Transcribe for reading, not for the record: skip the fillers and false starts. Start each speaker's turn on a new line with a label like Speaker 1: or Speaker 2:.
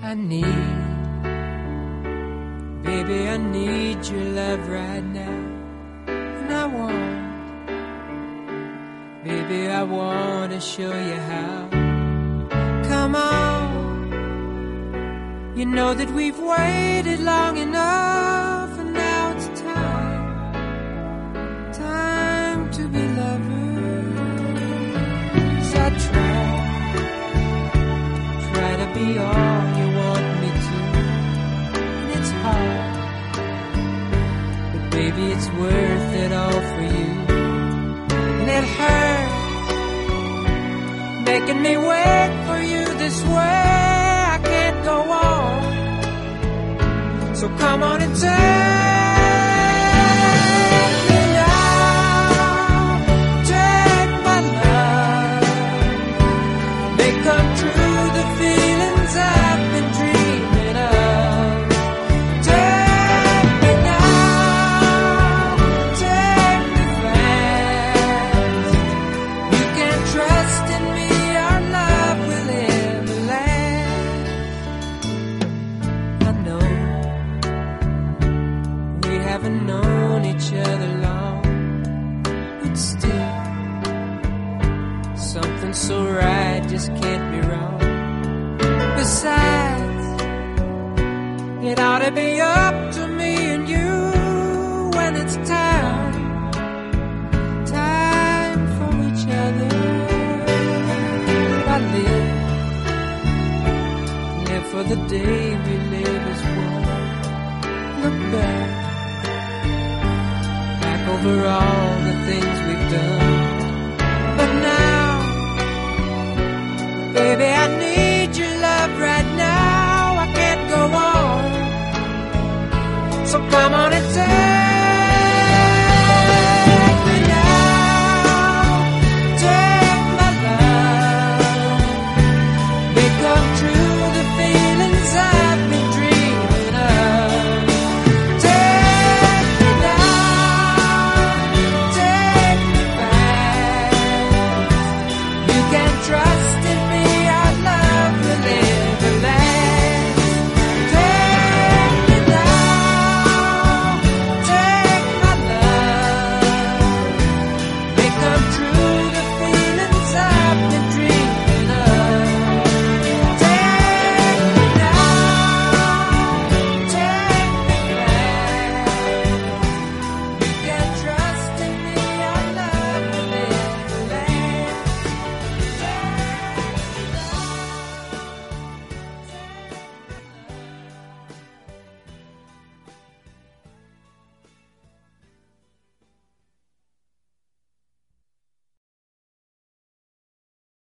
Speaker 1: I need, baby, I need your love right now. And I want, baby, I want to show you how. Come on, you know that we've waited long enough, and now it's time to be lovers. I try to be all you want me to, and it's hard, but baby, it's worth it all for you. And it hurts making me wait for you this way. I can't go on, so come on and take me now, take my love, make come true the feelings I've been dreaming of. Take me now, take me fast. You can trust in me, our love will ever last. I know we haven't known each other long, but still something so right just can't be wrong. Besides, it ought to be up to me and you when it's time for each other. I live for the day we live as one. Look back over all the things we've done.